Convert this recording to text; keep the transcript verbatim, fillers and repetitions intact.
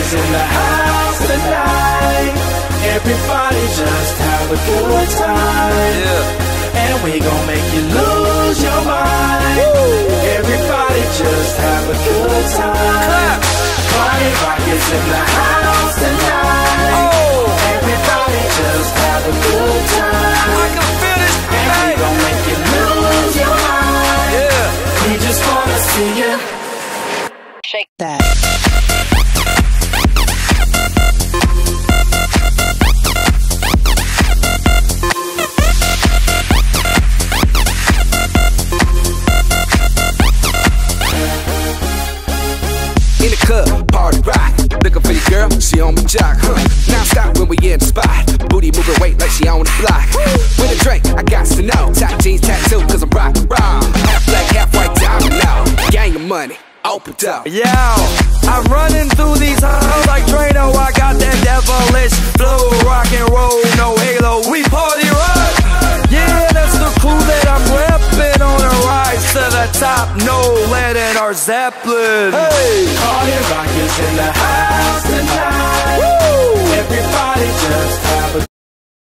is in the house tonight. Everybody just have a good time. Yeah. And we gon' make you lose your mind. Woo. Everybody just have a good time. Clap. Party rock is in the house tonight. Oh. Everybody just have a good time. I can feel it. And we gon' make you lose your mind. Yeah. We just wanna see you shake that. In the club, party rock. Looking for your girl, she on my jock, huh? Now stop when we in the spot. Booty moving weight like she on the block. With a drink, I got to know. Tight jeans, tattoo, cause I'm rock and roll. Half black, half white, diamond now. Gang of money, open up. Yo, I'm running through these halls like Drano. I got that devilish flow, rock and roll, no halo. We party rock. Yeah, that's the crew that I'm repping on a rise to the top. No lead in our Zeppelin. Hey, party rock is in the house tonight. Woo! Everybody just have a